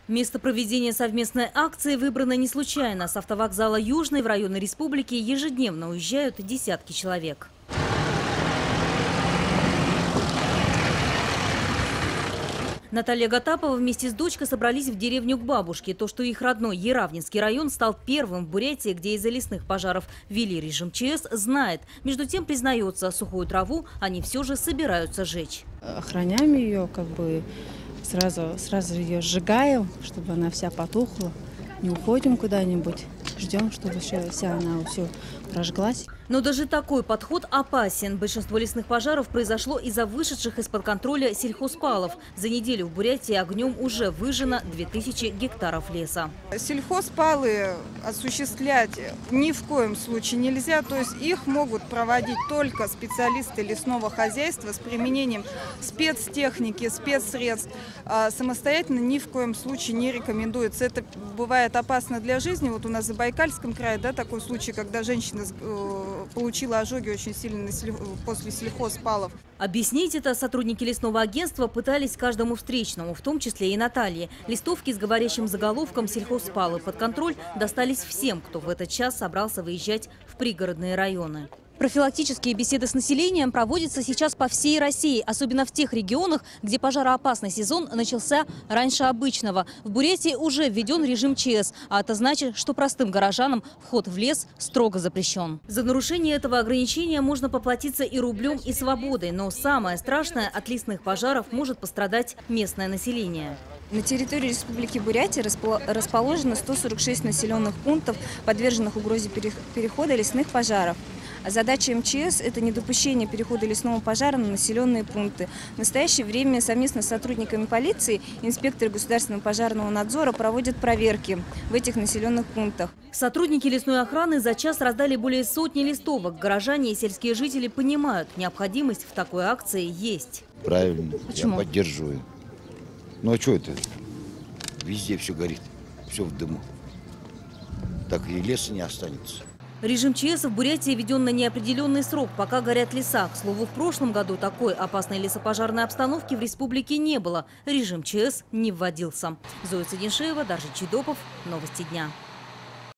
Место проведения совместной акции выбрано не случайно. С автовокзала Южный в районы республики ежедневно уезжают десятки человек. Наталья Гатапова вместе с дочкой собрались в деревню к бабушке. То, что их родной Яравнинский район стал первым в Бурятии, где из-за лесных пожаров ввели режим ЧС, знает. Между тем, признается, сухую траву они все же собираются жечь. Охраняем ее, сразу ее сжигаем, чтобы она вся потухла. Не уходим куда-нибудь, ждем, чтобы вся она все прожглась. Но даже такой подход опасен. Большинство лесных пожаров произошло из-за вышедших из-под контроля сельхозпалов. За неделю в Бурятии огнем уже выжжено 2000 гектаров леса. Сельхозпалы осуществлять ни в коем случае нельзя. То есть их могут проводить только специалисты лесного хозяйства с применением спецтехники, спецсредств. Самостоятельно ни в коем случае не рекомендуется. Это бывает опасно для жизни. Вот у нас в Забайкальском крае такой случай, когда женщина получила ожоги очень сильно после сельхозпалов. Объяснить это сотрудники лесного агентства пытались каждому встречному, в том числе и Наталье. Листовки с говорящим заголовком «Сельхозпалы под контроль» достались всем, кто в этот час собрался выезжать в пригородные районы. Профилактические беседы с населением проводятся сейчас по всей России, особенно в тех регионах, где пожароопасный сезон начался раньше обычного. В Бурятии уже введен режим ЧС, а это значит, что простым горожанам вход в лес строго запрещен. За нарушение этого ограничения можно поплатиться и рублем, и свободой, но самое страшное – от лесных пожаров может пострадать местное население. На территории Республики Бурятия расположено 146 населенных пунктов, подверженных угрозе перехода лесных пожаров. Задача МЧС – это недопущение перехода лесного пожара на населенные пункты. В настоящее время совместно с сотрудниками полиции инспекторы государственного пожарного надзора проводят проверки в этих населенных пунктах. Сотрудники лесной охраны за час раздали более сотни листовок. Горожане и сельские жители понимают, необходимость в такой акции есть. Правильно, Почему? Я поддерживаю. Ну а что это? Везде все горит, все в дыму. Так и леса не останется. Режим ЧС в Бурятии введен на неопределенный срок, пока горят леса. К слову, в прошлом году такой опасной лесопожарной обстановки в республике не было. Режим ЧС не вводился. Зоя Цединшеева, Даржи Чидопов. Новости дня.